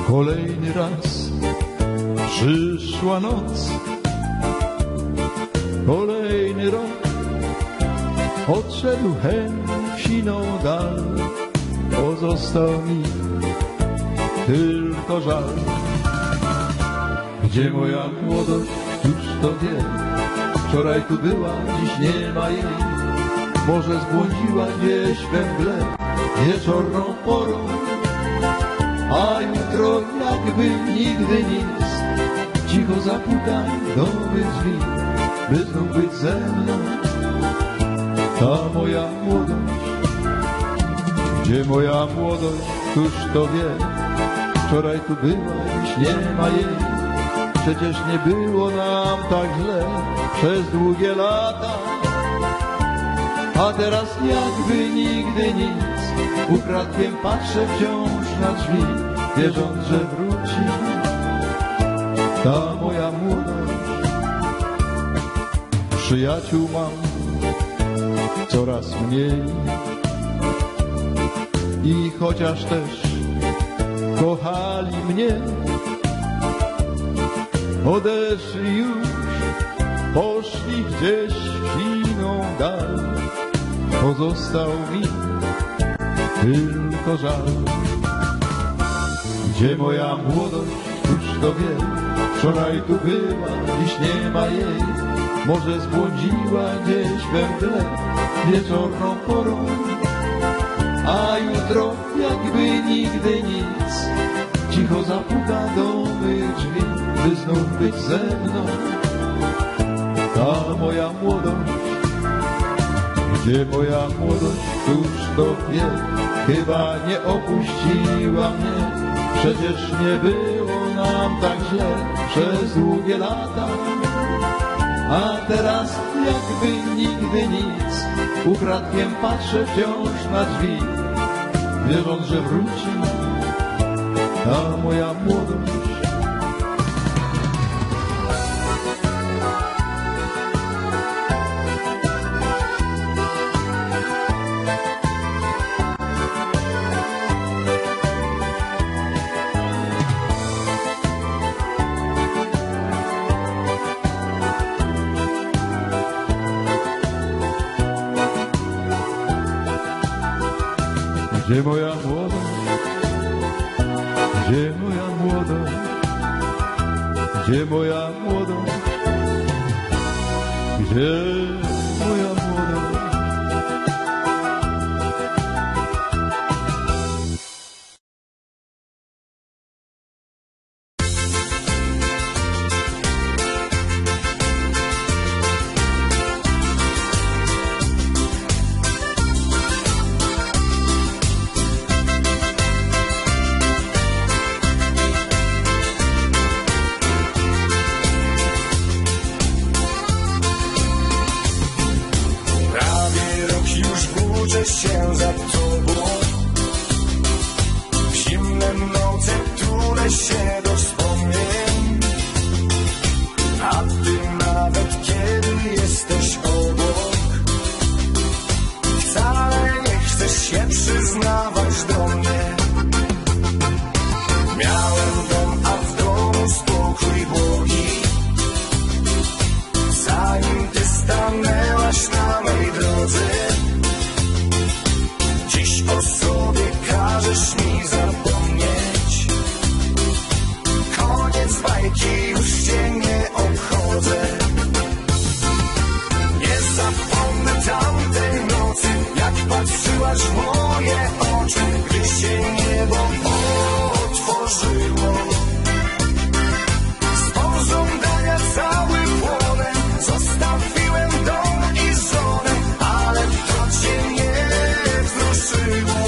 Kolejny raz przyszła noc, kolejny rok odszedł hen w siną dal. Pozostał mi tylko żal. Gdzie moja młodość, któż to wie? Wczoraj tu była, dziś nie ma jej. Może zbłądziła gdzieś we mgle wieczorną porą, a jutro jakby nigdy nic cicho zapukaj do mych drzwi, by znów być ze mną. Ta moja młodość, gdzie moja młodość, któż to wie? Wczoraj tu była, dziś nie ma jej. Przecież nie było nam tak źle przez długie lata, a teraz jakby nigdy nic. Ukradkiem patrzę wciąż na drzwi, wierząc, że wróci ta moja młodość. Przyjaciół mam coraz mniej i chociaż też kochali mnie, odeszli już, poszli gdzieś w siną dal. Pozostał mi tylko żal. Gdzie moja młodość, któż to wie? Wczoraj tu była, dziś nie ma jej. Może zbłądziła gdzieś we mgle wieczorną porą, a jutro jakby nigdy nic cicho zapuka do mych drzwi, by znów być ze mną. Ta moja młodość, gdzie moja młodość, któż to wie? Chyba nie opuściła mnie. Przecież nie było nam tak źle przez długie lata, a teraz jakby nigdy nic. Ukradkiem patrzę wciąż na drzwi, wierząc, że wróci ta moja młodość. Gdzie moja młodość, gdzie moja młodość, gdzie moja młodość, gdzie moja młodość? Się za tobą w zimne noce, które się do wspomnień, a ty nawet kiedy jesteś obok, wcale nie chcesz się przyznawać do mnie. Miałem dom, a w domu spokój błogi, zanim ty stanęłaś na mej drodze. O sobie każesz mi zapomnieć. Koniec bajki, już cię nie obchodzę. Nie zapomnę tamtej nocy, jak patrzyłaś w moje oczy, gdy się niebo otworzyło. Z pożądania cały płonę, zostawiłem dom i żonę, ale to cię nie wzruszyło.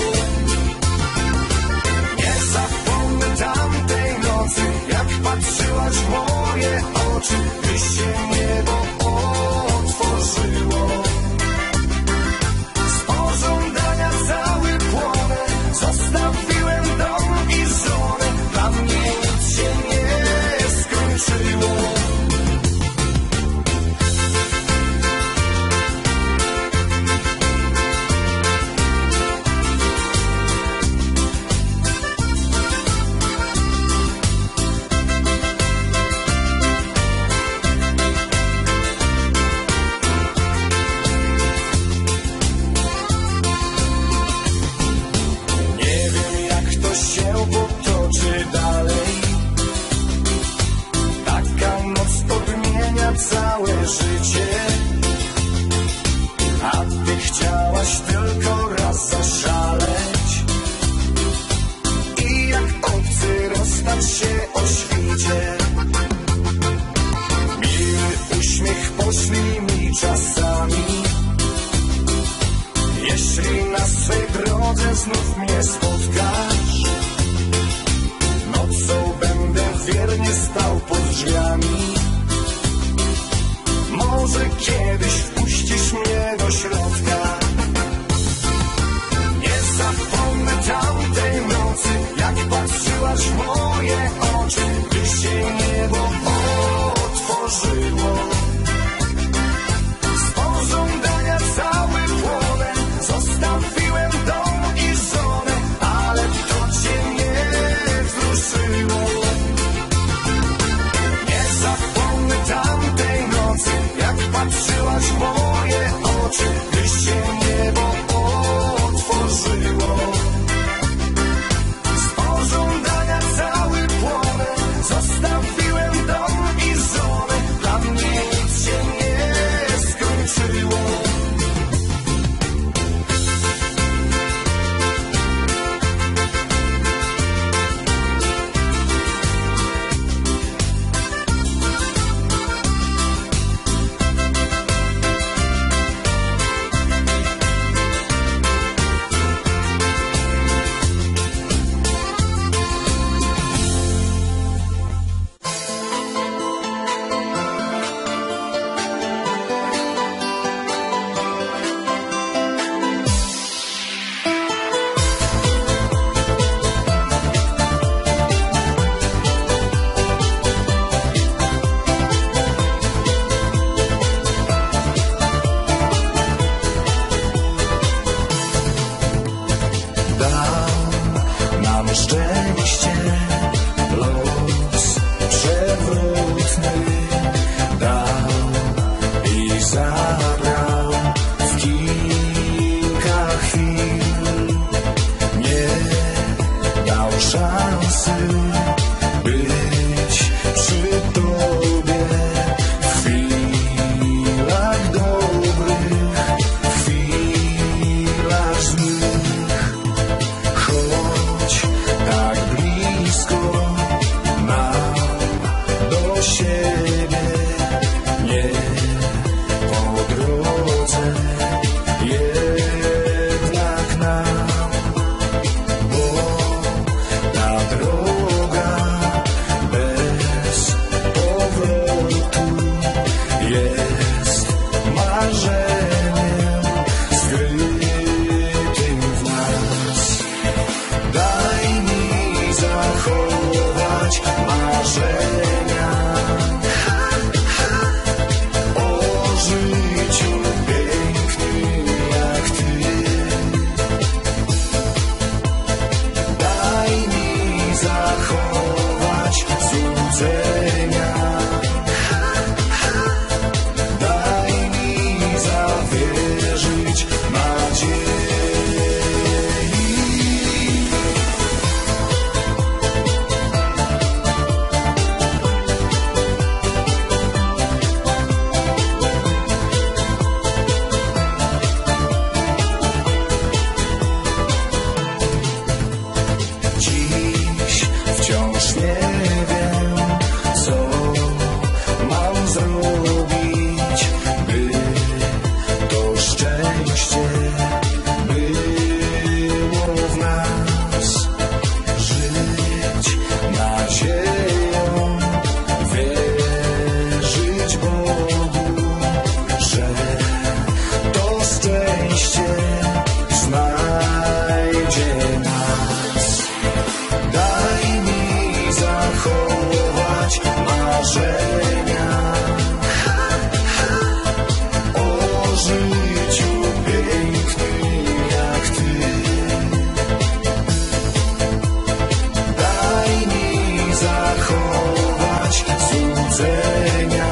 Nie zapomnę tamtej nocy, jak patrzyłaś w moje oczy, gdy się niebo otworzyło. Z pożądania cały płonę, zostawiłem dom i żonę, dla mnie nic się nie skończyło. toczy dalej. Taka noc odmienia całe życie, a ty chciałaś tylko raz zaszaleć i jak obcy rozstać się o świcie. Miły uśmiech poślij mi czasami, jeśli na swej drodze znów mnie spotkasz. Nocą będę wiernie stał pod drzwiami, może kiedyś wpuścisz mnie do środka. Nie zapomnę tamtej nocy, jak patrzyłaś w moje oczy, gdy się niebo otworzyło. Z pożądania cały płonę, zostawiłem dom i żonę, ale to cię nie wzruszyło. Nie zapomnę tamtej nocy, jak patrzyłaś w moje oczy, gdy się niebo otworzyło. Z pożądania cały płonę, zostawiłem dom i żonę, dla mnie nic się nie skończyło. Szczęście, los przewrotny dał i zabrał w kilka chwil. Nie dał szansy być przy tobie w chwilach dobrych, w chwilach złych. Choć tak blisko nam do siebie, nie po drodze jednak nam, bo ta droga bez powrotu jest marzeniem skrytym w nas. Daj mi zachować marzenia o życiu pięknym jak ty. Daj mi zachować złudzenia. Daj mi zawierzyć nadziei. Dziś wciąż nie wiem, co mam zrobić, by to szczęście było w nas. Żyć nadzieją, wierzyć Bogu, że to szczęście znajdzie nas. Daj mi zachować marzenia o życiu pięknym jak ty. Daj mi zachować złudzenia.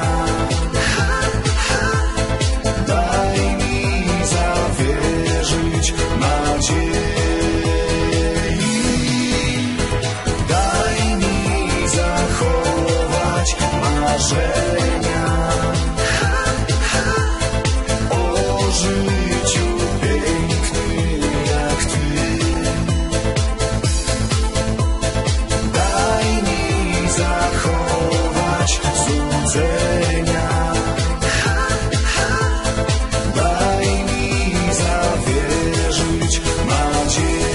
Daj mi zawierzyć nadziei. Daj marzenia o życiu pięknym jak ty. Daj mi zachować złudzenia, daj mi zawierzyć nadziei.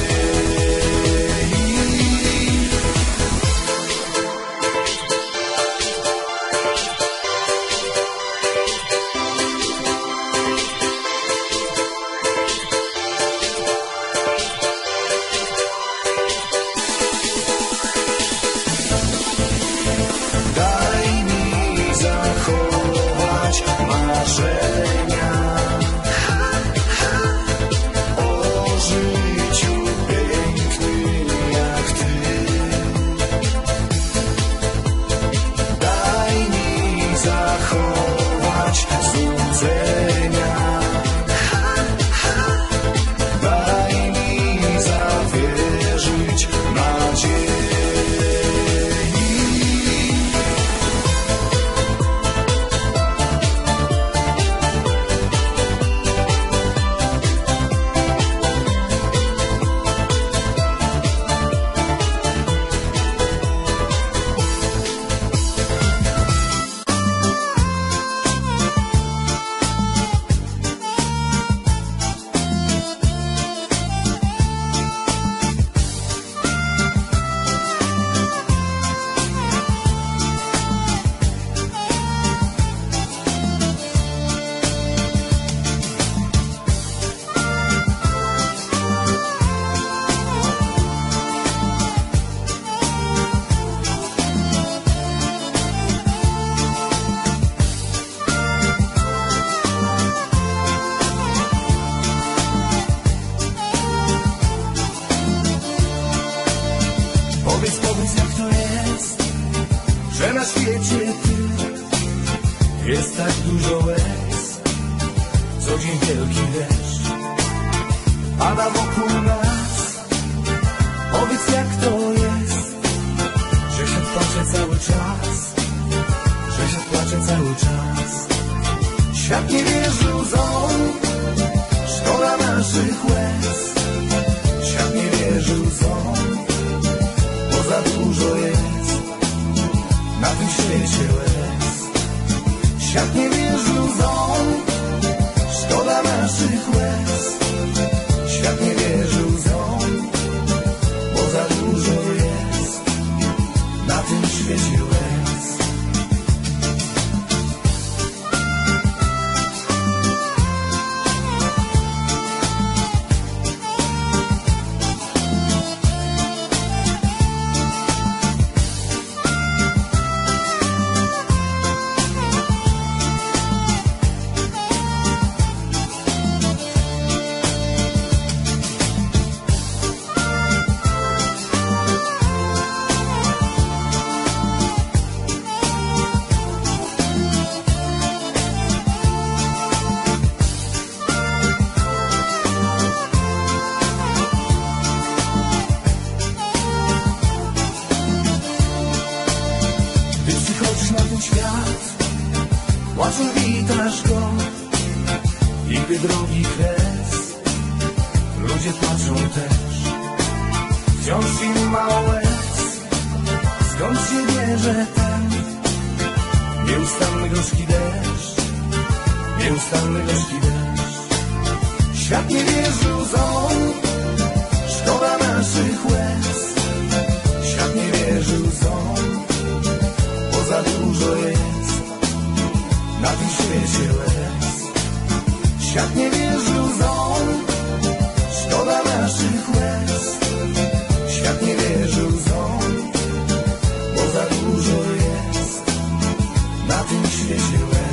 Daj mi zachować marzenia o życiu pięknym jak ty. Daj mi zachować złudzenia, daj mi zawierzyć nadziei. Powiedz jak to jest, że na świecie ty jest tak dużo łez. Co dzień wielki deszcz pada wokół nas. Powiedz jak to jest, że się płacze cały czas, że się płacze cały czas. Świat nie wierzy łzom, szkoda naszych łez. Świat nie wierzy łzom, bo za dużo jest na tym świecie łez. Świat nie wierzy łzom, szkoda naszych łez. Świat nie wierzy łzom, bo za dużo jest na tym świecie łez. Płaczu witasz go i gdy drogi kres, ludzie płaczą też, wciąż im mało łez. Skąd się bierze ten nieustanny gorzki deszcz, nieustanny gorzki deszcz? Świat nie wierzy łzom, szkoda naszych łez. Świat nie wierzy łzom, bo za dużo jest na tym świecie łez. Świat nie wierzy łzom, szkoda naszych łez. Świat nie wierzy łzom, bo za dużo jest na tym świecie łez.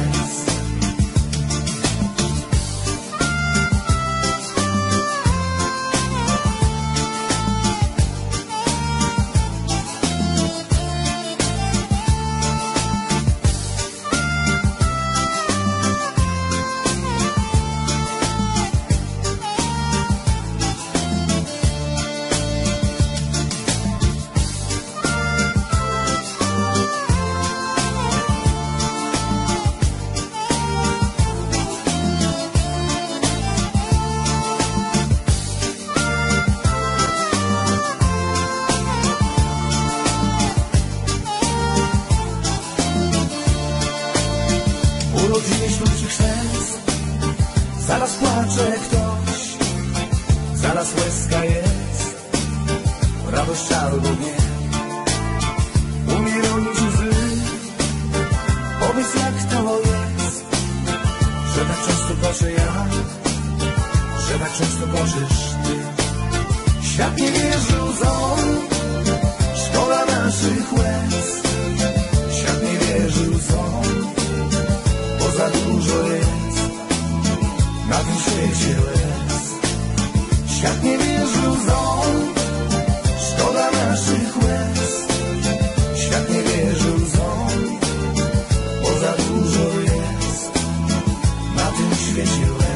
często kończysz ty. Świat nie wierzy łzom, szkoda naszych łez. Świat nie wierzy łzom, bo za dużo jest na tym świecie łez. Świat nie wierzy łzom, szkoda naszych łez. Świat nie wierzy łzom, bo za dużo jest na tym świecie łez.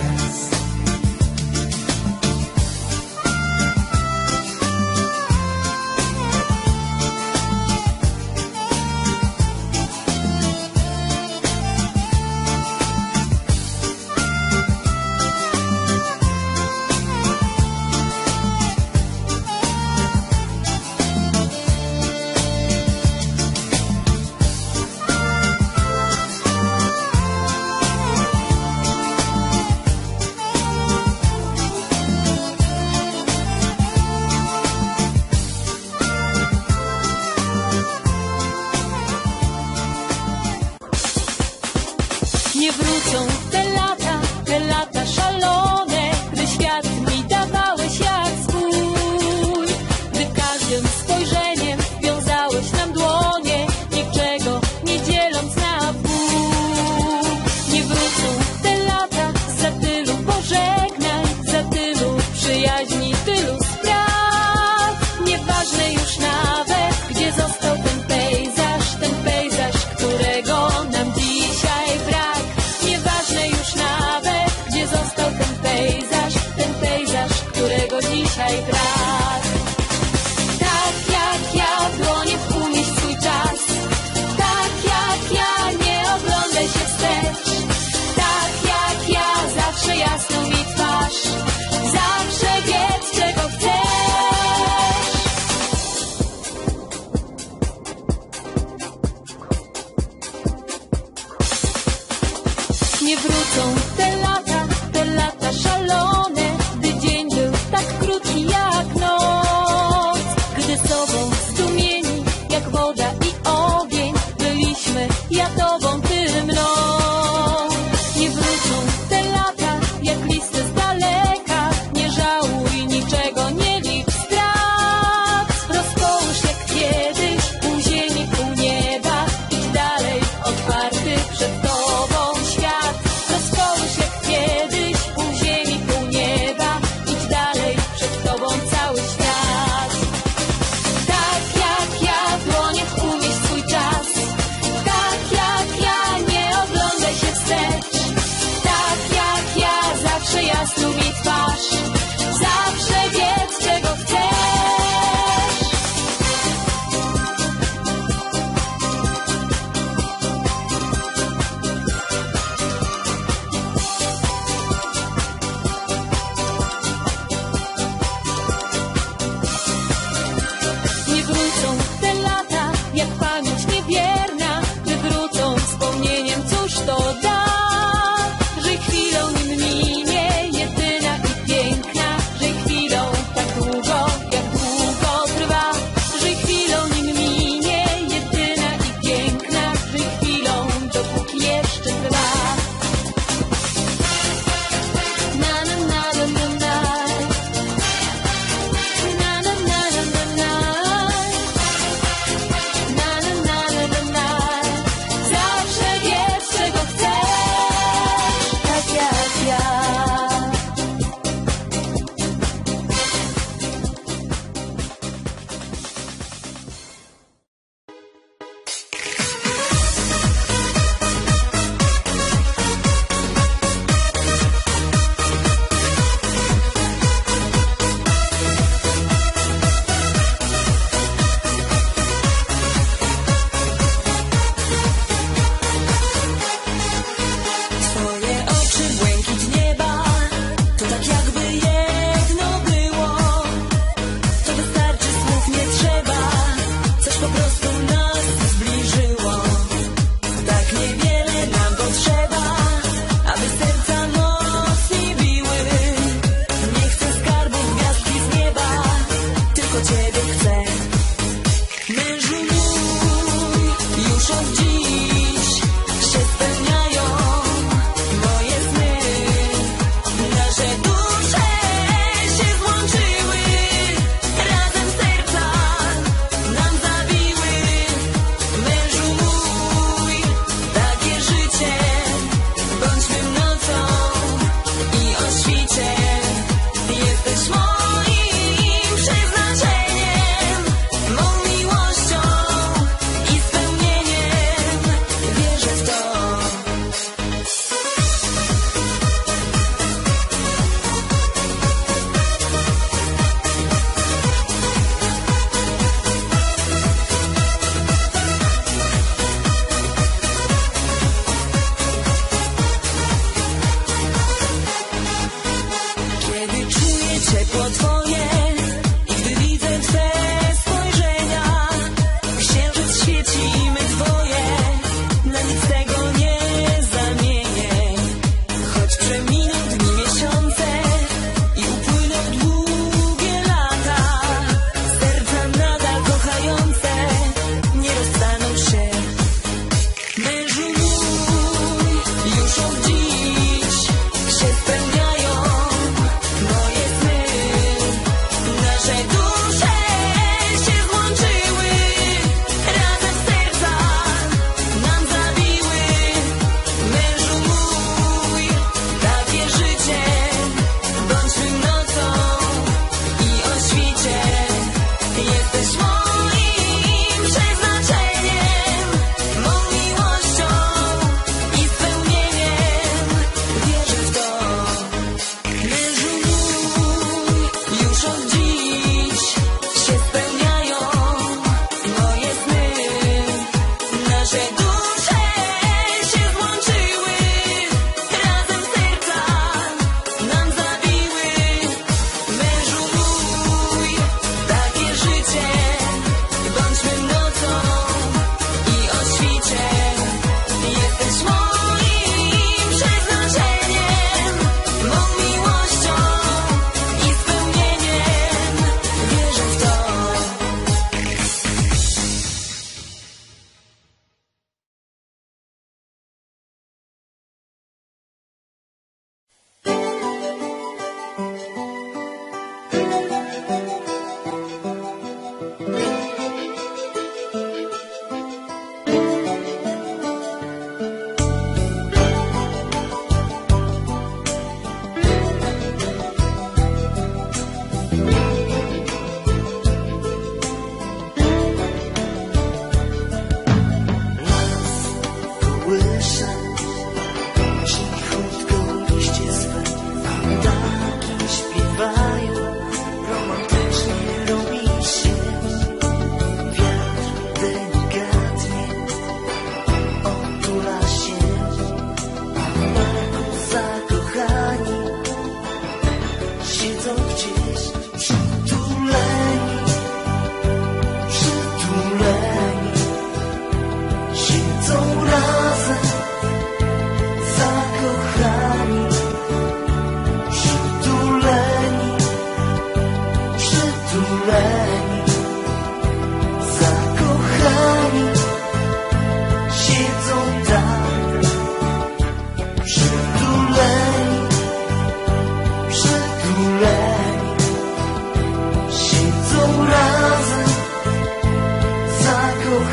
Nie wrócą te lata szalone, gdy świat mi dawałeś jak swój. Gdy każdym spojrzeniem wiązałeś nam dłonie, niczego nie dzieląc na pół. Nie wrócą te lata za tylu pożegnań, za tylu przyjaźni, tylu spraw. Nieważne już nawet, gdzie został ten pejzaż, którego nam dzisiaj brak. Nieważne już nawet, gdzie został ten pejzaż, którego dzisiaj brak. Tak jak ja w dłoniach unieść swój czas, tak jak ja nie oglądaj się wstecz, tak jak ja zawsze jasną mi twarz, zawsze wiedz czego chcesz. Nie wrócą te lata szalone, gdy dzień był tak krótki jak noc. Gdy sobą zdumieni jak woda i ogień byliśmy, ja tobą, ty mną. Nie wrócą te lata jak listy z daleka, nie żałuj niczego, nie licz strat. Rozkołusz jak kiedyś u ziemi, u nieba, idź dalej, otwarty przed tobą świat. Rozkołusz jak kiedyś u ziemi, u nieba, idź dalej, przed tobą cały świat. Tak jak ja w dłoniach unieść swój czas, tak jak ja nie oglądaj się wstecz, tak jak ja zawsze jasno mi twarz, zawsze wiedz czego chcesz. Nie wrócą te lata jak pamięć niewierna, gdy wrócą wspomnieniem, cóż to da? Że chwilą nim minie jedyna i piękna, że chwilą tak długo, jak długo trwa, że chwilą nim minie jedyna i piękna, że chwilą dopóki jeszcze trwa. Na na na na na na. Na na na na na na. Na na na na na na. Zawsze wiedz czego chcesz, tak jak ja. Twoje oczy, błękit nieba, to tak jakby jedno było. To wystarczy, słów nie trzeba, coś po prostu nas zbliżyło. Tak niewiele nam potrzeba, aby serca mocniej biły. Nie chcę skarbów, gwiazdki z nieba, tylko ciebie chcę. Mężu mój, już od dziś się spełniają moje sny. Nasze dusze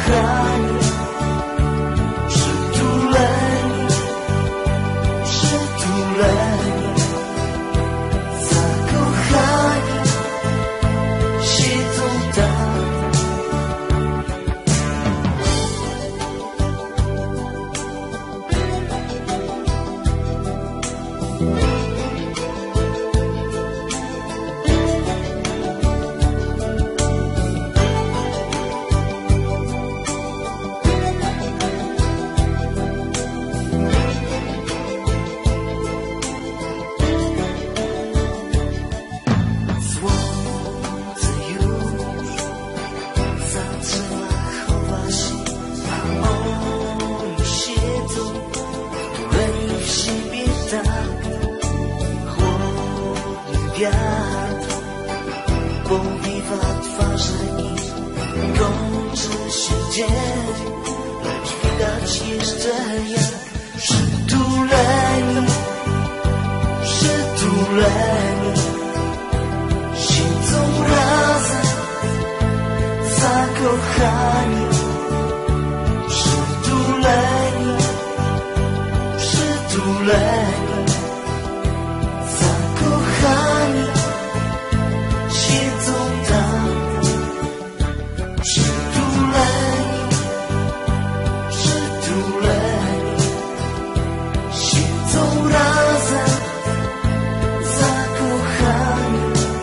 zakochani, przytuleni, przytuleni, zakochani, siedzą tam. Słońce już za drzewach chowa się, a oni siedzą wtuleni w siebie tak. Chłodny wiatr powiewa twarze ich, kończy się dzień, lecz widać jeszcze jak przytuleni, przytuleni, siedzą razem, zakochani, przytuleni, przytuleni, zakochani, siedzą tam. Przytuleni, przytuleni, siedzą razem, zakochani,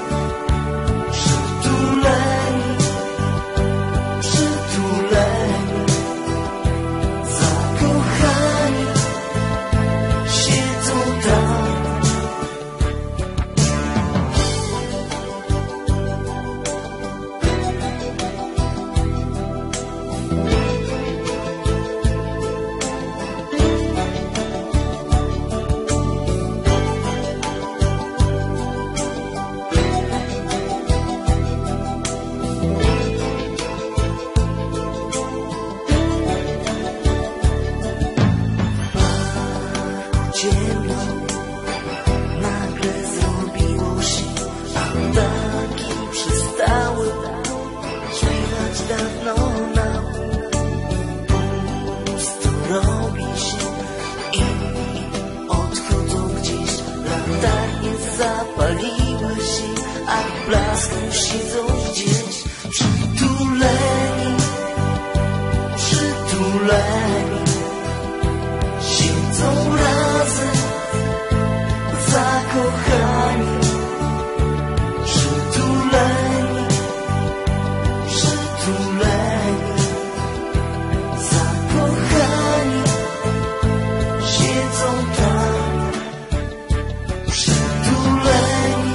przytuleni, przytuleni, zakochani, siedzą tam. Ciemno nagle zrobiło się, a ptaki przestały śpiewać dawno nam. Pusto robi się i odchodzą gdzieś, latarnie zapaliły się, a w blasku siedzą gdzieś. Przytuleni, przytuleni, siedzą razem, zakochani, przytuleni, przytuleni, zakochani, siedzą tam. Przytuleni,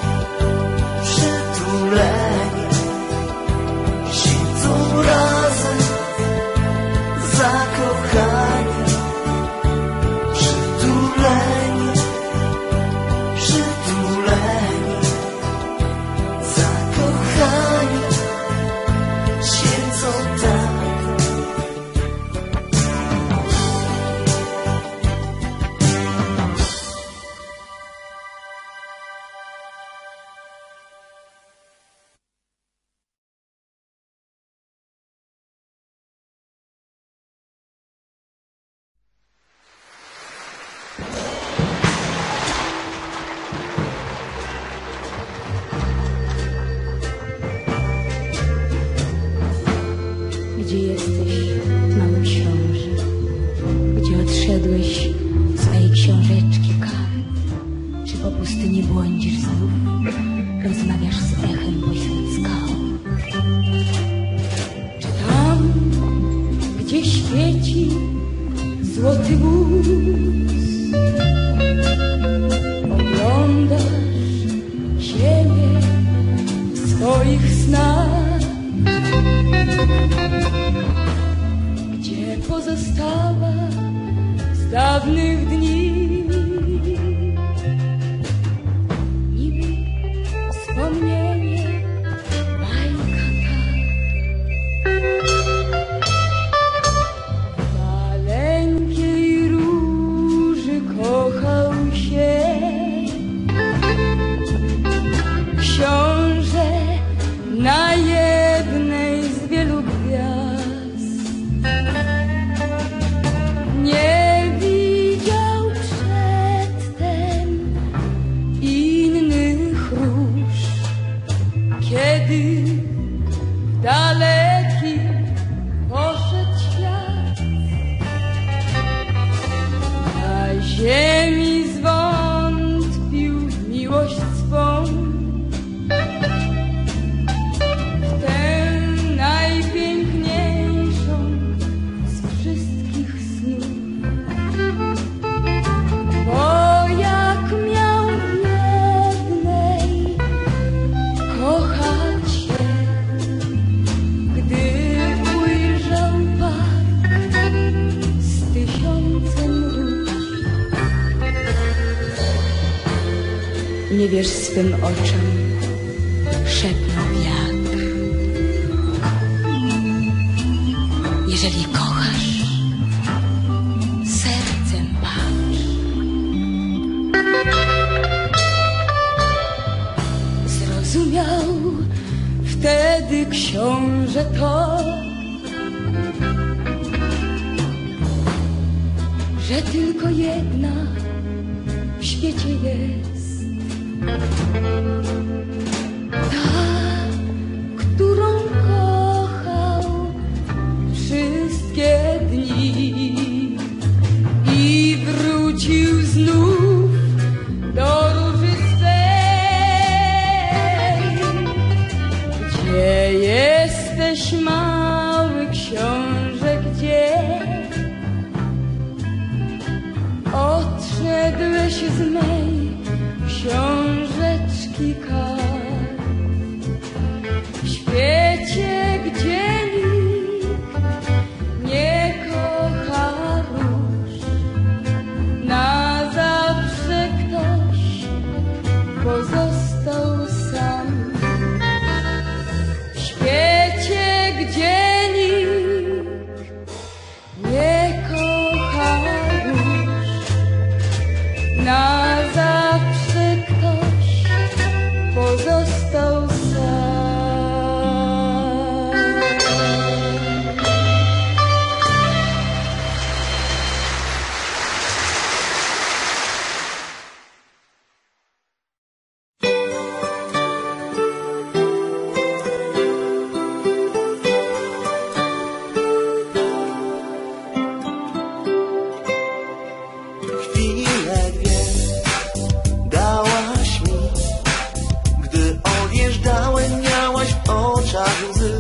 przytuleni, siedzą razem, zakochani, przytuleni, przytuleni, zakochani, siedzą tam. Gdzie jesteś, mały książę? Gdzie odszedłeś w swojej książeczki kary? Czy po pustyni błądzisz znów? Rozmawiasz z echem pośród skał? Czy tam, gdzie świeci złoty wóz, oglądasz siebie w swoich snach? nie wierz swym oczom, szepnął wiatr. Jeżeli kochasz, sercem patrz. Zrozumiał wtedy książę to, że tylko jedna w świecie jest, ta, którą kochał wszystkie dni i wrócił znów do róży swej. Gdzie jesteś, mały książę, gdzie odszedłeś z mej książeczki kar? W świecie, gdzie nikt nie kocha róż, na zawsze ktoś pozostał sam. W świecie, gdzie nikt nie kocha róż, na zawsze ktoś pozostał sam. Chwilę dwie dałaś mi, gdy odjeżdżałem, miałaś w oczach łzy.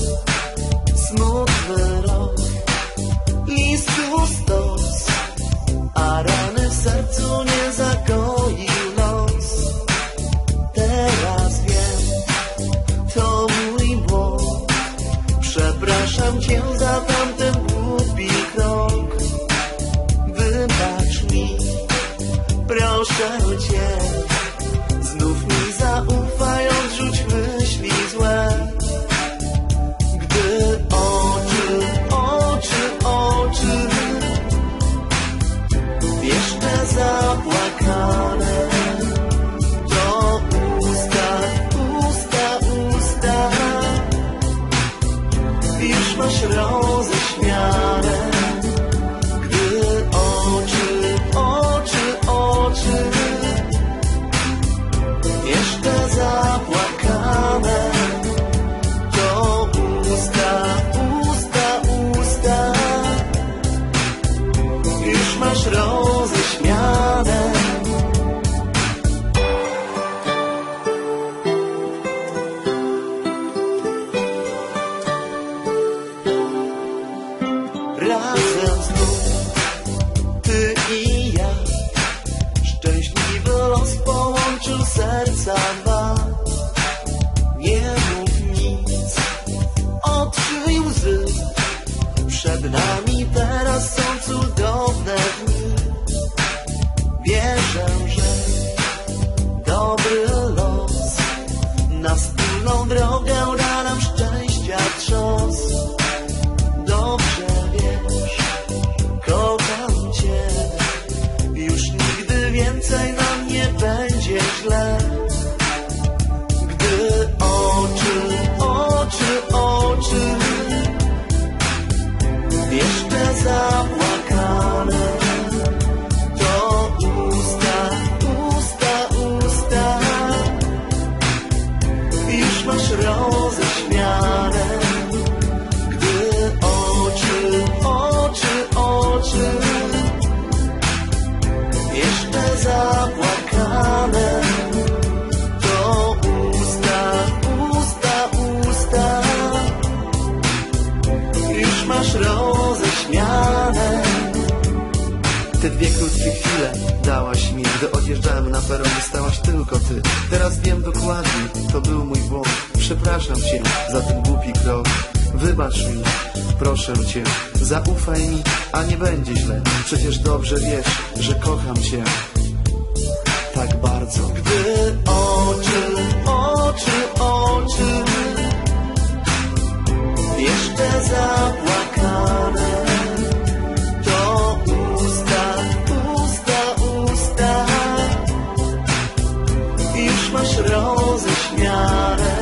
Smutny rok, listu stos, a rany w sercu nie zagoił los. Teraz wiem, to mój błąd, przepraszam cię za tamten głupi krok. Wybacz mi, proszę cię, znów mi zaufaj, odrzuć myśli złe. Gdy oczy jeszcze zapłakane, to usta już masz roześmiane. Jeszcze zapłakane, to usta już masz roześmiane. Razem znów ty i ja, szczęśliwy los połączył serca dwa. Nie mów nic, otrzyj łzy, przed nami teraz są cudowne dni. Wierzę, że dobry los na wspólną drogę da nam szczęścia trząs. Dobrze wiesz, kocham cię, już nigdy więcej nam nie będzie źle. Gdy oczy jeszcze zapłakane, to usta już masz roześmiane. Gdy oczy jeszcze zapłakane, to usta już masz roześmiane. Te dwie krótkie chwile dałaś mi, gdy odjeżdżałem na peron, stałaś tylko ty. Teraz wiem dokładnie, to był mój błąd. Przepraszam cię za ten głupi krok. Wybacz mi, proszę cię, zaufaj mi, a nie będzie źle. Przecież dobrze wiesz, że kocham cię. tak bardzo. Gdy oczy jeszcze zapłakane, to usta już masz roześmiane.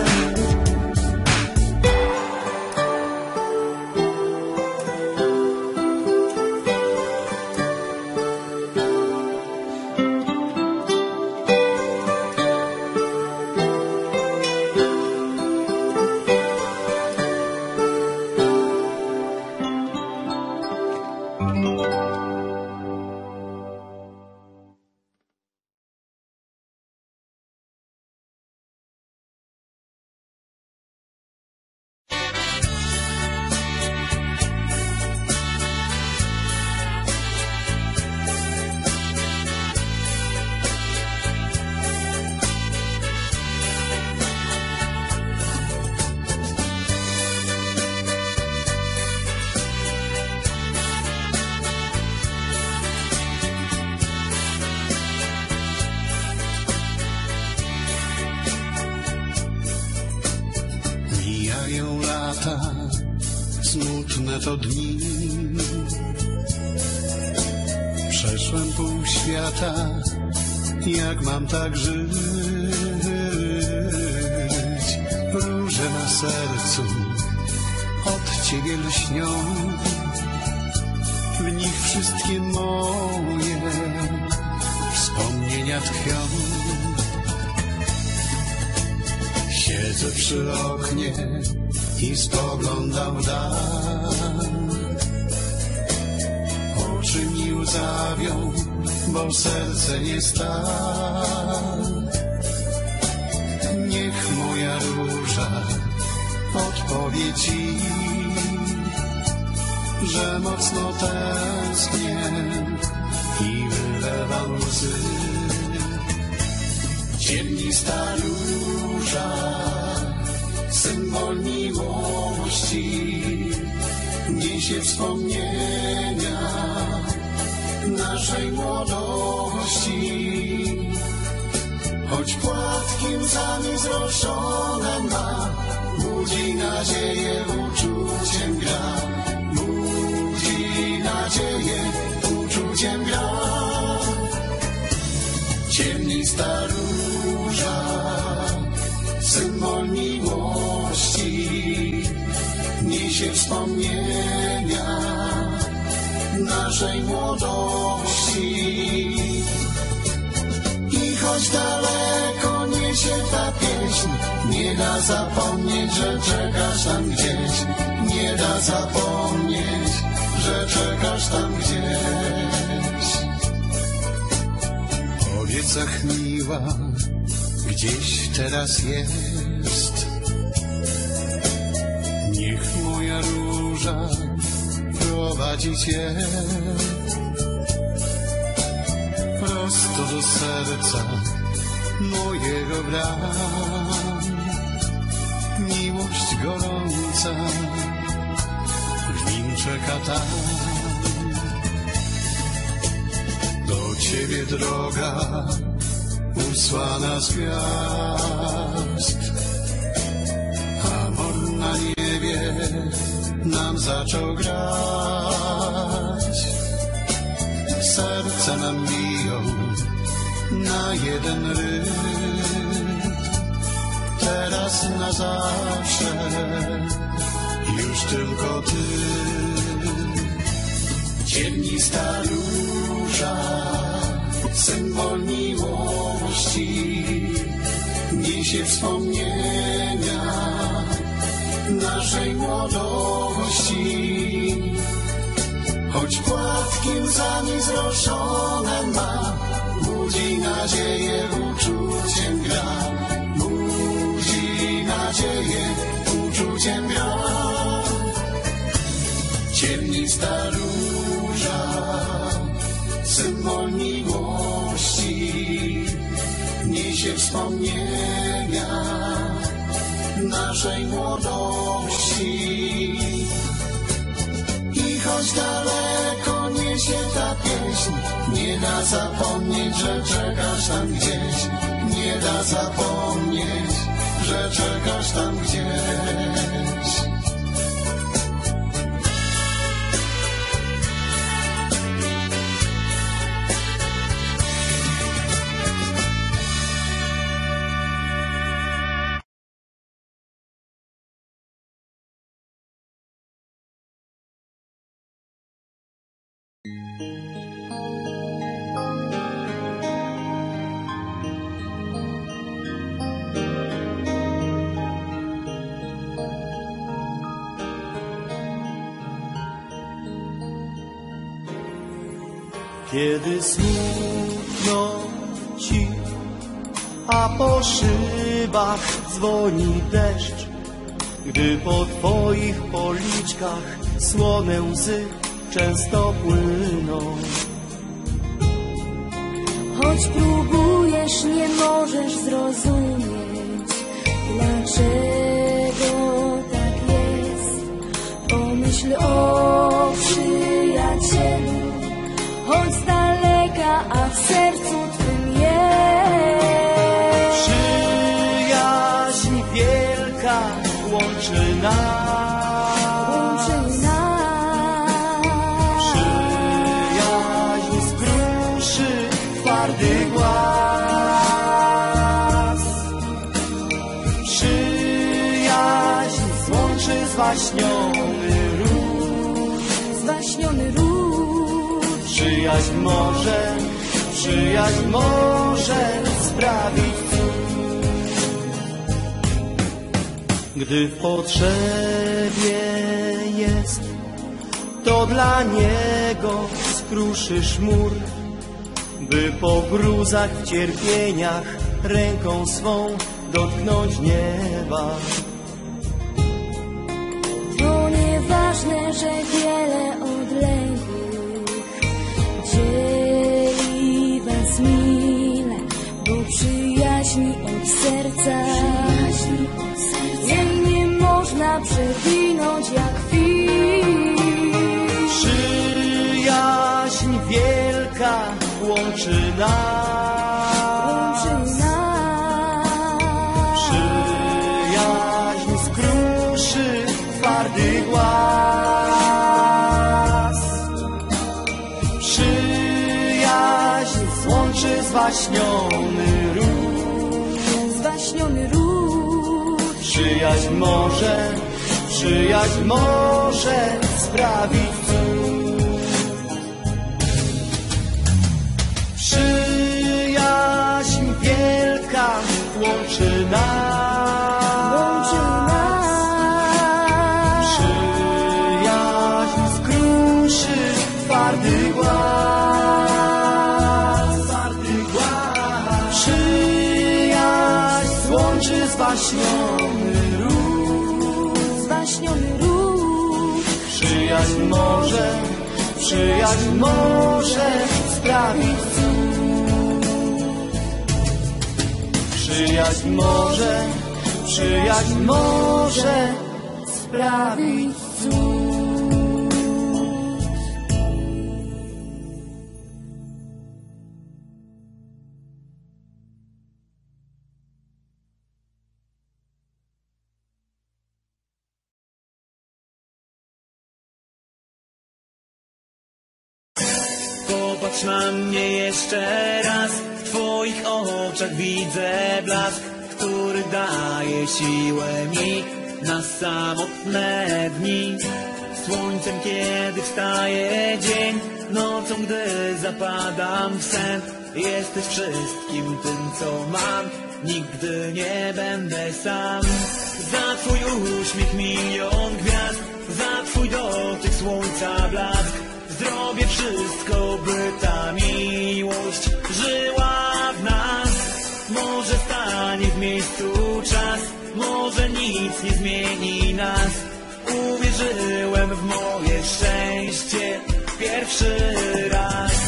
Mijają lata, smutne to dni. Przeszłem pół świata, jak mam tak żyć? Róże na sercu od ciebie lśnią, w nich wszystkie moje wspomnienia tkwią. Siedzę przy oknie i spoglądam w dal. Oczy mi łzawią, bo serce nie stal. Niech moja róża odpowie ci, że mocno tęsknię i wylewam łzy. Ciemnista róża, symbol miłości, niesie wspomnienia naszej młodości. Choć płatkiem łzami zroszone ma, budzi nadzieję, uczuciem gra. Budzi nadzieję, uczuciem gra. Ciemnista róża, symbol miłości, niesie wspomnienia naszej młodości. I choć daleko niesie ta pieśń, nie da zapomnieć, że czekasz tam gdzieś. Nie da zapomnieć, że czekasz tam gdzieś. Powiedz, ach miła, gdzieś teraz jest. Niech moja róża prowadzi cię prosto do serca mojego bram. Miłość gorąca w nim czeka tam. Do ciebie droga usłana z gwiazd, amor na niebie nam zaczął grać. Serca nam biją na jeden rytm, teraz na zawsze już tylko ty. Ciemnista róża, symbol miłości, niesie wspomnienia naszej młodości. Choć płatkiem łzami zroszone ma, budzi nadzieję, uczuciem gra. Budzi nadzieję, uczuciem gra. Ciemnista róża, symbol miłości, niesie wspomnienia naszej młodości. I choć daleko niesie ta pieśń, pieśń. Nie da zapomnieć, że czekasz tam gdzieś. Nie da zapomnieć, że czekasz tam gdzieś. Kiedy smutno ci, a po szybach dzwoni deszcz, gdy po twoich policzkach słone łzy często płyną. Choć próbujesz, nie możesz zrozumieć, dlaczego tak jest. Pomyśl o przyjacielu, choć z daleka, a w sercu twym jest. Przyjaźń wielka łączy nas. Przyjaźń skruszy twardy głaz. Przyjaźń złączy zwaśniony ród. Przyjaźń może sprawić cud. Gdy w potrzebie jest, to dla niego skruszysz mur, by po gruzach w cierpieniach ręką swą dotknąć nieba. To nieważne, że wiele odległych dzieli was mile, bo przyjaźni od serca jej nie można przewinąć jak fil. Przyjaźń wielka łączy nas. Przyjaźń skruszy twardy głaz. Przyjaźń złączy zwaśniony ród. Przyjaźń może sprawić cud. Przyjaźń wielka łączy nas. Przyjaźń skruszy twardy głaz. Przyjaźń złączy zwaśniony ród. Przyjaźń może sprawić cud. Przyjaźń może sprawić cud. Popatrz na mnie jeszcze raz, w twoich oczach widzę blask, który daje siłę mi na samotne dni. Słońcem, kiedy wstaje dzień, nocą, gdy zapadam w sen. Jesteś wszystkim tym, co mam, nigdy nie będę sam. Za twój uśmiech milion gwiazd, za twój dotyk słońca blask. Zrobię wszystko, by ta miłość żyła w nas. Może stanie w miejscu czas, może nic nie zmieni nas. Uwierzyłem w moje szczęście pierwszy raz.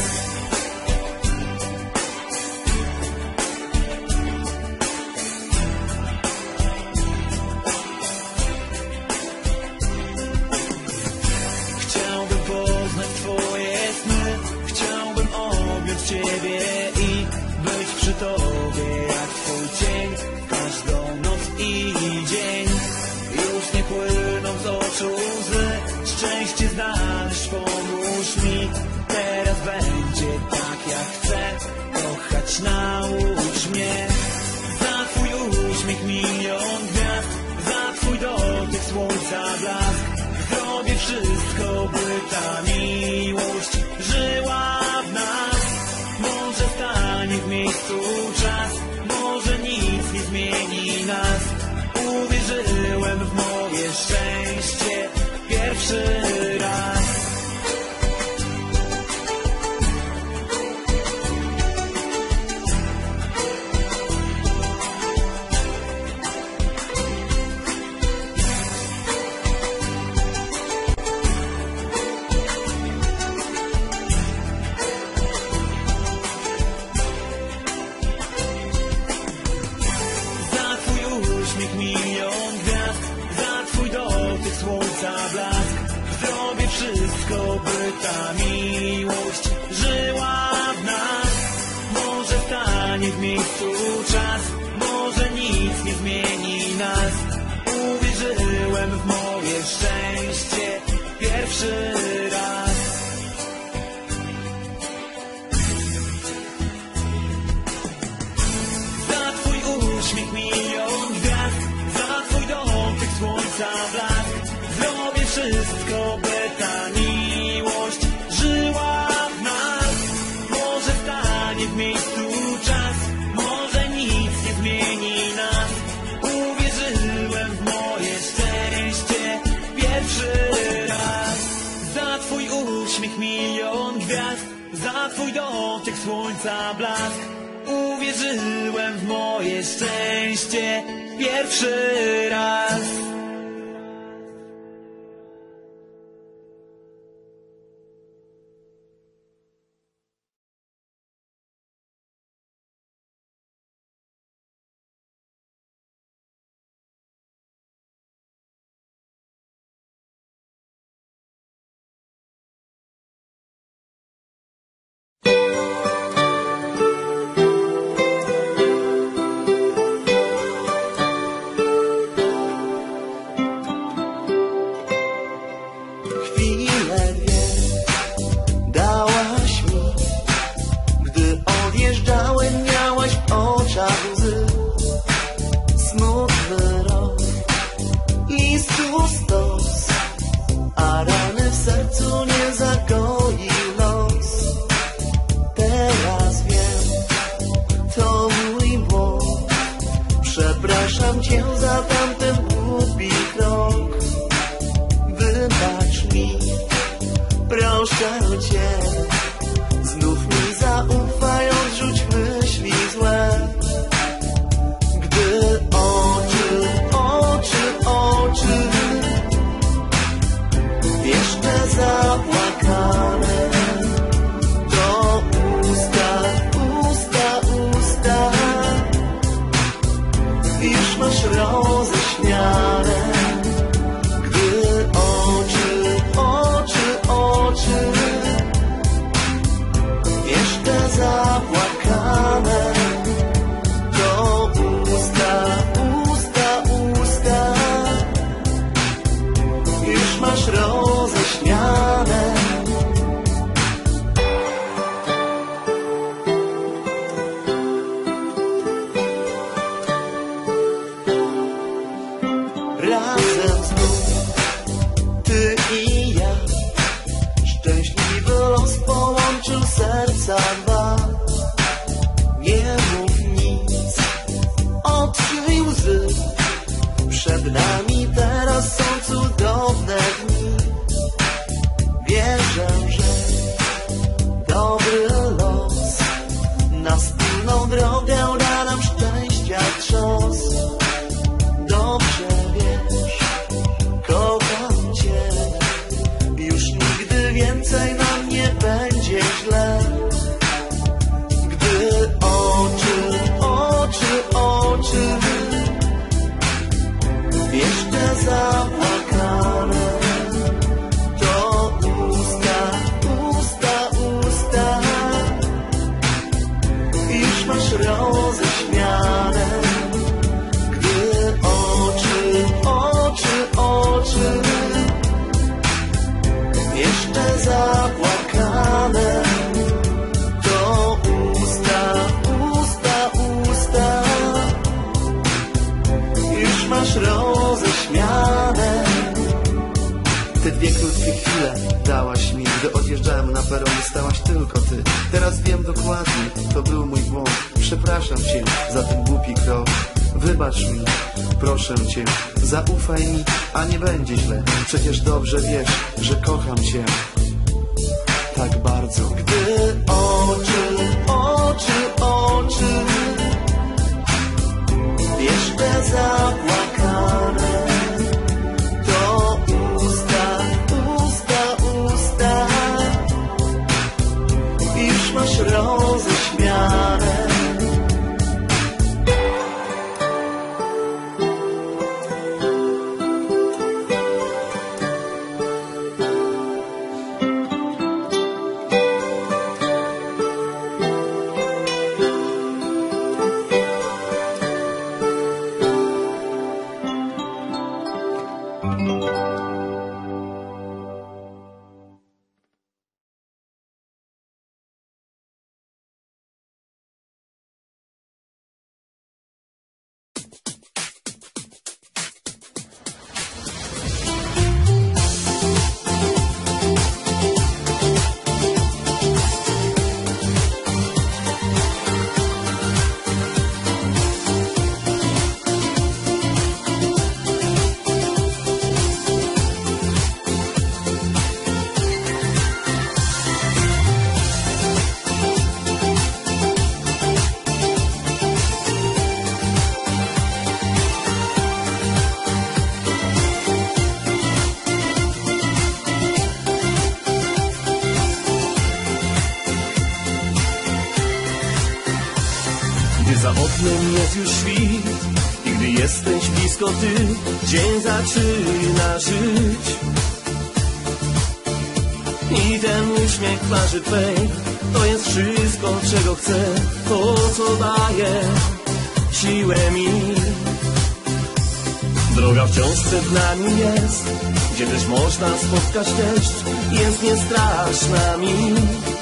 Chciałbym poznać twoje sny, chciałbym tobie jak twój cień, każdą noc i dzień. Już nie płyną z oczu łzy, szczęście znaleźć pomóż mi. Teraz będzie tak jak chcę, kochać naucz mnie. Za twój uśmiech milion gwiazd, za twój dotyk słońca blask. Zrobię wszystko, by ta miłość żyła w nas. Może stanie w miejscu czas, może nic nie zmieni nas. Uwierzyłem w moje szczęście pierwszy raz. Milion gwiazd, za twój dotyk słońca blask. Zrobię wszystko, by ta miłość żyła w nas. Może stanie w miejscu czas, może nic nie zmieni nas. Uwierzyłem w moje szczęście pierwszy raz. Za twój uśmiech milion gwiazd, za twój dotyk słońca blask. Zrobię wszystko, by ta miłość żyła w nas. Może stanie w miejscu czas, może nic nie zmieni nas. Uwierzyłem w moje szczęście pierwszy raz. Za twój uśmiech milion gwiazd, za twój dotyk słońca blask. Uwierzyłem w moje szczęście pierwszy raz. Przepraszam cię za tamten głupi krok. Wybacz mi, proszę cię. Znów mi zaufając, rzuć myśli złe. Gdy oczy jeszcze zapłakane, to usta już masz roześmiane. Gdy oczy zapłakane, to usta, usta, usta. Już masz roześmiane. Te dwie krótkie chwile dałaś mi, gdy odjeżdżałem na peron, stałaś tylko ty. Teraz wiem dokładnie, to był mój błąd. Przepraszam cię za ten głupi krok. Wybacz mi, proszę cię, zaufaj mi, a nie będzie źle. Przecież dobrze wiesz, że kocham cię tak bardzo. Gdy oczy, oczy, oczy jeszcze zapłakane, to usta, usta, usta. Już masz roześmiane. Za oknem jest już świt i gdy jesteś blisko ty, dzień zaczyna żyć. I ten uśmiech twarzy twej, to jest wszystko, czego chcę, to co daje siłę mi. Droga wciąż przed nami jest, gdzie też można spotkać deszcz, jest niestraszna mi.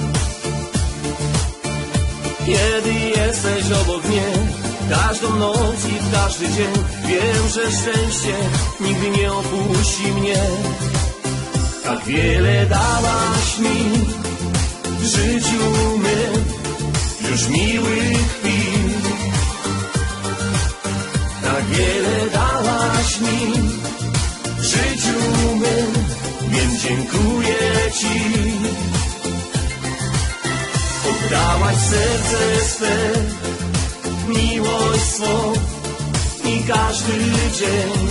Kiedy jesteś obok mnie, każdą noc i w każdy dzień, wiem, że szczęście nigdy nie opuści mnie. Tak wiele dałaś mi w życiu mym, już miłych chwil. Tak wiele dałaś mi w życiu mym, więc dziękuję ci. Oddałaś serce swe, miłość swą i każdy dzień.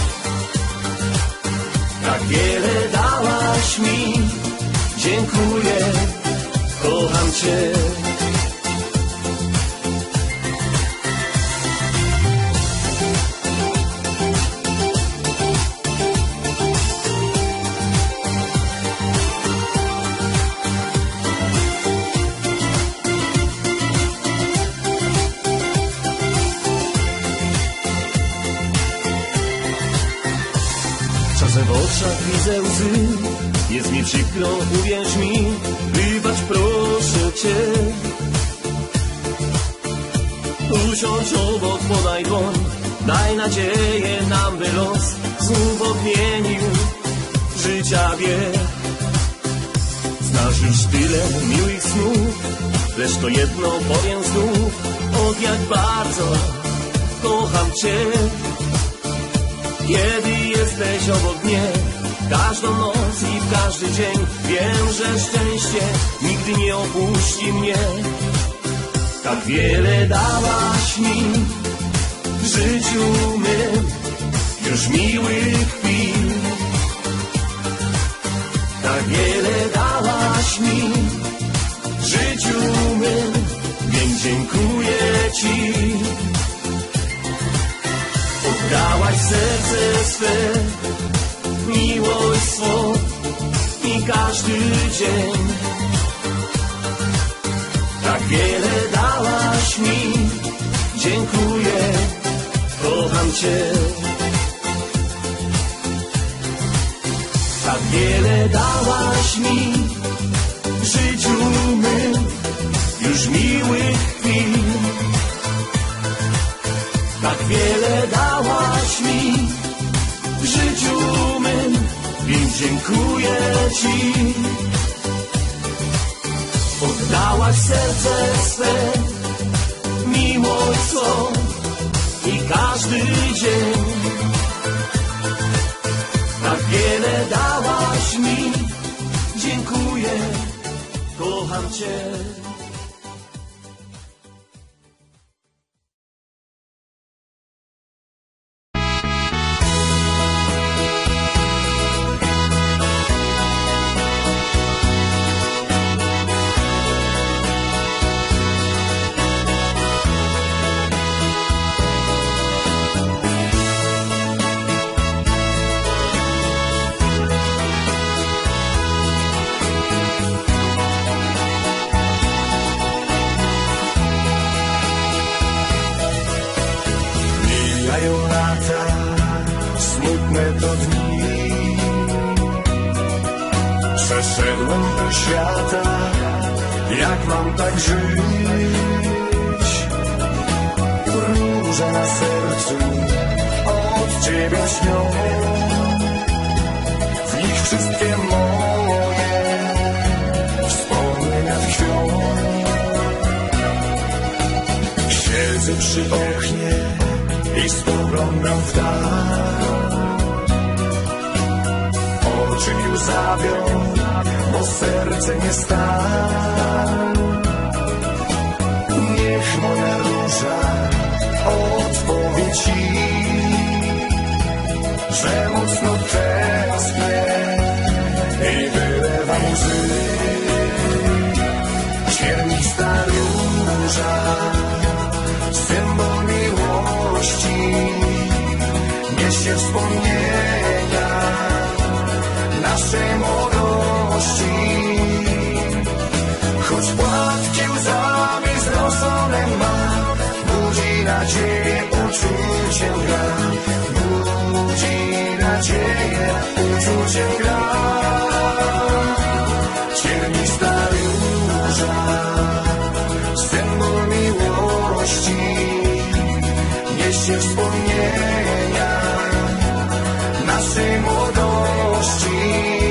Tak wiele dałaś mi, dziękuję, kocham cię. Czasem w oczach widzę łzy, jest mi przykro, uwierz mi, wybacz proszę cię. Usiądź obok, podaj dłoń, daj nadzieję nam, by los znów odmienił życia bieg. Znasz już tyle miłych snów, lecz to jedno powiem znów, od jak bardzo kocham cię. Kiedy jesteś obok mnie, każdą noc i w każdy dzień, wiem, że szczęście nigdy nie opuści mnie. Tak wiele dałaś mi w życiu mym, już miłych chwil. Tak wiele dałaś mi w życiu mym, więc dziękuję ci. Oddałaś serce swe, miłość swą i każdy dzień. Tak wiele dałaś mi, dziękuję, kocham cię. Tak wiele dałaś mi w życiu mym, już miłych chwil. Tak wiele dałaś mi w życiu mym, więc dziękuję Ci. Oddałaś serce swe, miłość swą i każdy dzień. Tak wiele dałaś mi, dziękuję, kocham Cię. Mijają lata, smutne to dni. Przeszedłem do świata, jak mam tak żyć? Róże na sercu od Ciebie śnią, w nich wszystkie moje wspomnienia tkwią. Siedzę przy oknie i spoglądam w dal. Oczy mi łzawią, bo serce nie stal. Niech moja róża odpowie Ci, że mocno tęsknię i wylewam łzy. Ciernista róża, symbol miłości, niesie wspomnienia naszej młodości. Choć płatki łzami zrosone ma, budzi nadzieję, uczuciem gra. Budzi nadzieję, uczuciem gra. Ciernista róża, symbol miłości, niesie wspomnienia naszej młodości.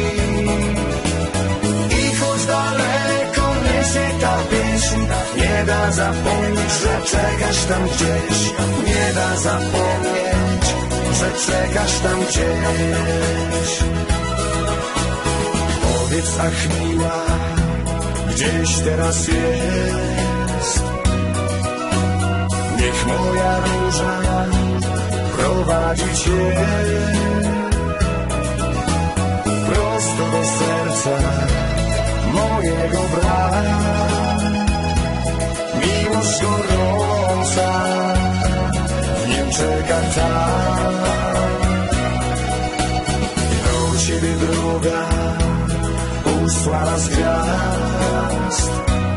I choć daleko niesie ta pieśń, nie da zapomnieć, że czekasz tam gdzieś. Nie da zapomnieć, że czekasz tam gdzieś. Powiedz, ach miła, gdzieś teraz jest. Niech moja róża prowadzi Cię prosto do serca mojego brata. Miłość gorąca w nim czeka tam. Do Ciebie droga usłana z gwiazd.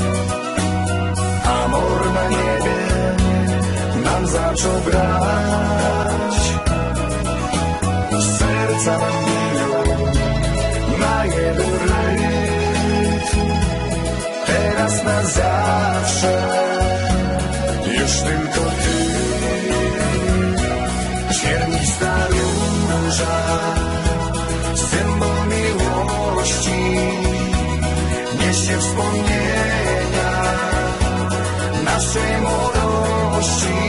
Amor na niebie nam zaczął grać. Serca nam biją na jeden rytm. Teraz na zawsze już tylko Ty. Ciernista róża, symbol miłości, niesie wspomnienia naszej młodości.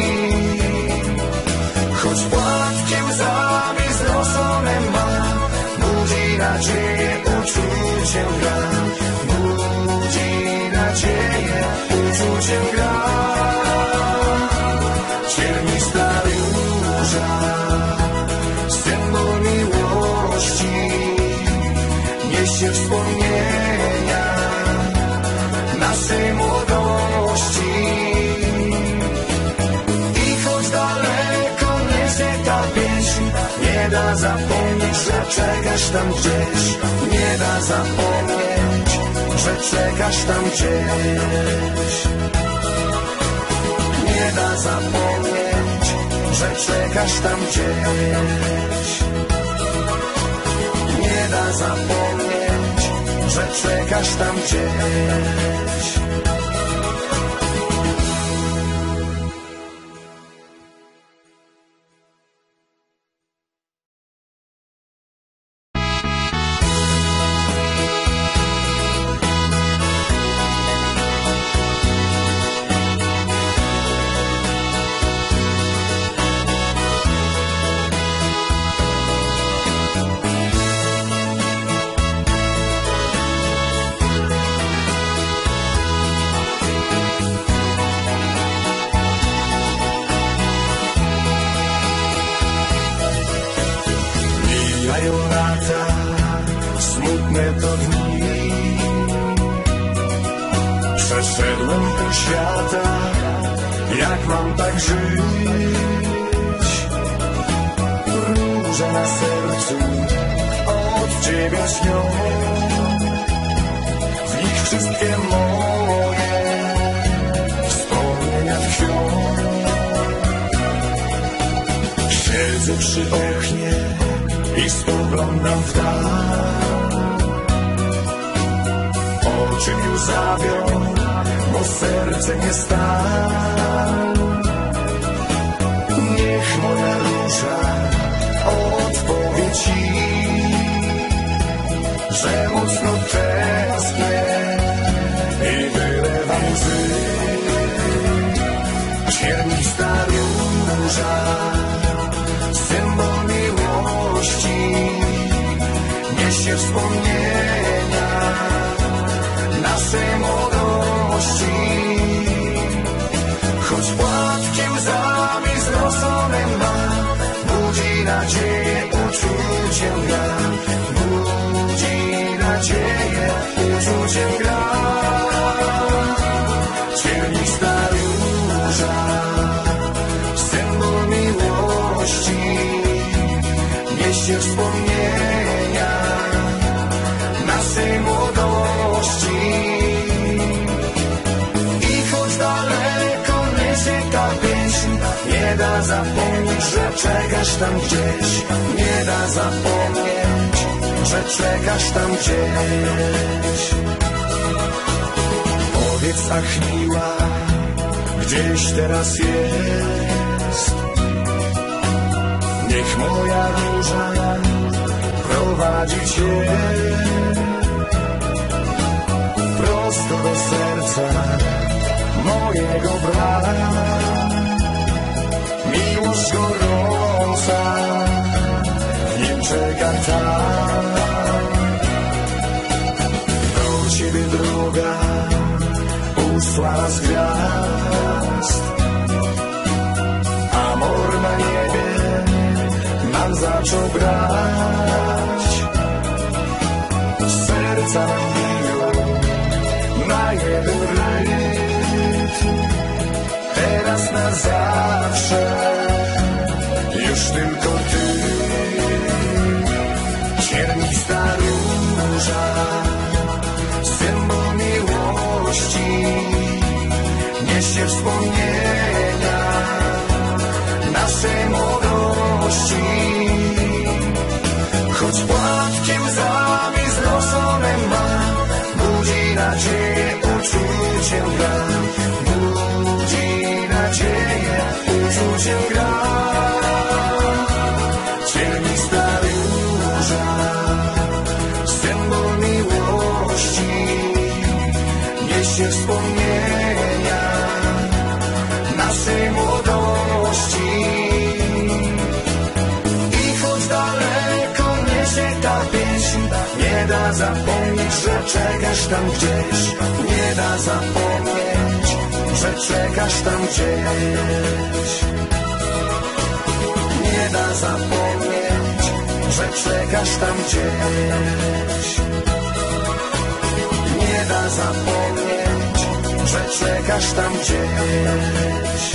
Choć płatki łzami zrosone ma, budzi nadzieję, uczuciem gra. Budzi nadzieję, uczuciem gra. Ciernista róża, symbol miłości, niesie wspomnienia naszej młodości. I choć daleko niesie ta pieśń, nie da zapomnieć, że czekasz tam gdzieś. Nie da zapomnieć, że czekasz tam gdzieś. Nie da zapomnieć, że czekasz tam gdzieś. Nie da zapomnieć, że czekasz tam gdzieś. Mijają lata, smutne to dni. Przeszedłem pół świata, jak mam tak żyć? Róże na sercu od ciebie śnią, w nich wszystkie moje wspomnienia tkwią. Siedzę przy oknie i spoglądam w dal. Oczy mi łzawią, bo serce nie stal. Niech moja róża odpowie ci, że mocno tęsknię i wylewam łzy. Ciernista róża, symbol miłości, niesie wspomnienia naszej młodości. Choć płatki łzami zrosone ma, budzi nadzieję uczuciem gra. Budzi nadzieję uczuciem gra. Ciernista róża, symbol miłości, niesie wspomnienia naszej młodości. I choć daleko niesie ta pieśń, nie da zapomnieć, że czekasz tam gdzieś. Nie da zapomnieć, że czekasz tam gdzieś. Powiedz, ach miła, gdzieś teraz jest. Niech moja róża prowadzi cię prosto do serca mojego brata. Miłość gorąca w nim czeka tam. Do ciebie droga usłana z gwiazd. Amor na niebie nam zaczął grać. Serca nam biją na jeden rytm. Teraz na zawsze już tylko ty. Ciernista róża, symbol miłości, niesie wspomnienia naszej młodości. Choć płatki łzami zrosone ma, budzi nadzieję uczuciem gra. Budzi nadzieję uczuciem gra. Ciernista róża, symbol miłości, niesie wspomnienia naszej młodości. I choć daleko niesie ta pieśń, nie da zapomnieć, że czekasz tam gdzieś. Nie da zapomnieć, że czekasz tam gdzieś. Nie da zapomnieć, że czekasz tam gdzieś. Nie da zapomnieć, że czekasz tam gdzieś.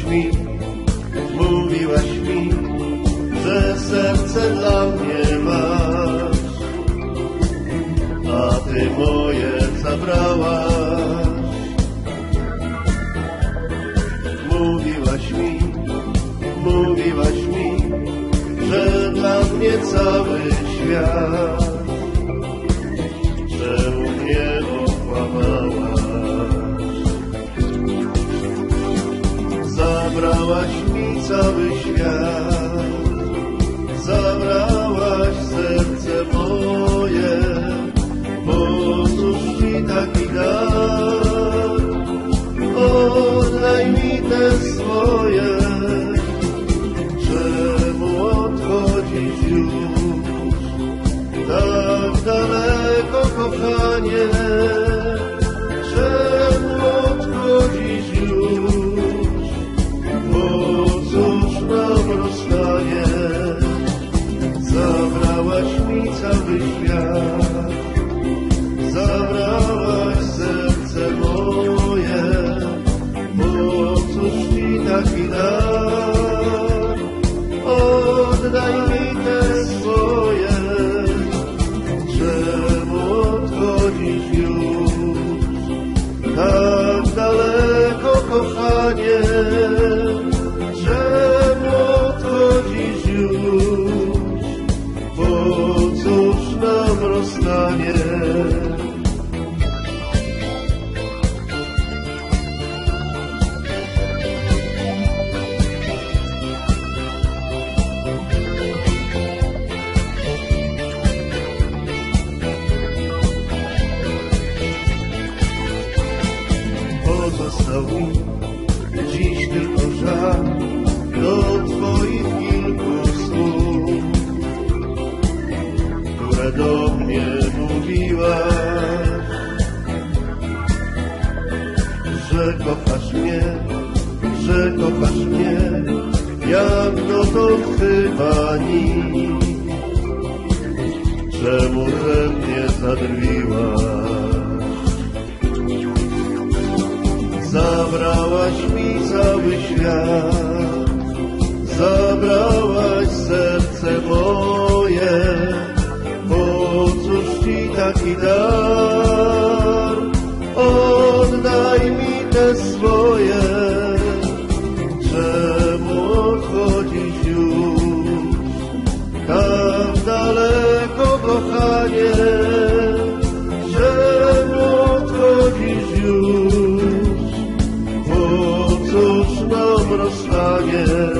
mi, że serce dla mnie masz, a ty moje zabrałaś. Mówiłaś mi, że dla mnie cały świat, że mnie okłamałaś. Zabrałaś mi cały świat, zabrałaś serce moje, po cóż ci taki dar? Oddaj mi te swoje. Czemu odchodzisz już tak daleko, kochanie? Czemu odchodzisz już? Po cóż nam rozstanie? Zabrałaś mi cały świat, zabrałaś serce moje, po cóż ci taki dar? Oddaj mi te swoje. Czemu odchodzisz już tak daleko, kochanie? Czemu odchodzisz już? Po cóż nam rozstanie? Pozostał mi dziś tylko żal do twoich kilku słów, które do mnie mówiłaś, że kochasz mnie, jak dotąd chyba nikt. Czemu ze mnie zadrwiłaś? Zabrałaś mi cały świat, zabrałaś serce moje, po cóż ci taki dar? Oddaj mi te swoje. Czemu odchodzisz już tak daleko, kochanie? Czemu odchodzisz już? Po cóż nam rozstanie?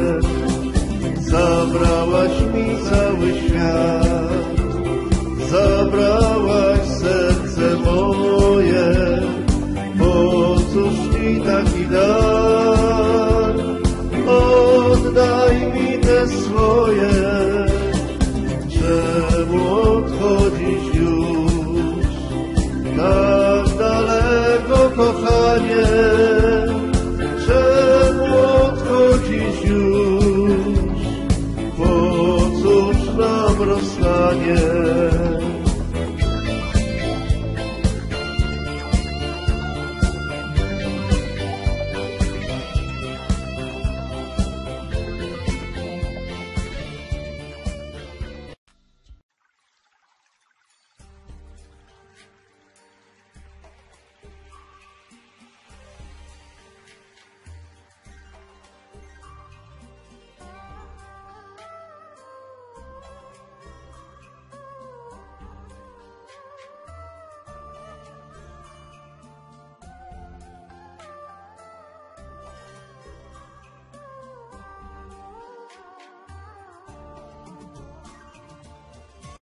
Zabrałaś mi cały świat, zabrałaś serce moje, po cóż ci taki dar? Oddaj mi te swoje. Czemu odchodzisz już tak daleko, kochanie?